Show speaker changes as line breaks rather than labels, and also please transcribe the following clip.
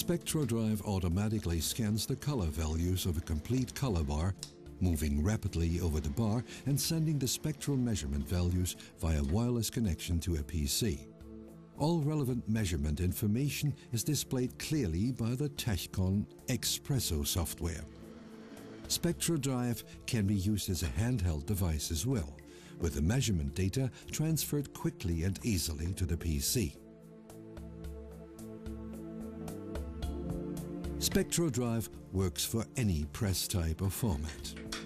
SpectroDrive automatically scans the color values of a complete color bar, moving rapidly over the bar and sending the spectral measurement values via wireless connection to a PC. All relevant measurement information is displayed clearly by the TECHKON ExPresso software. SpectroDrive can be used as a handheld device as well, with the measurement data transferred quickly and easily to the PC. SpectroDrive works for any press type or format.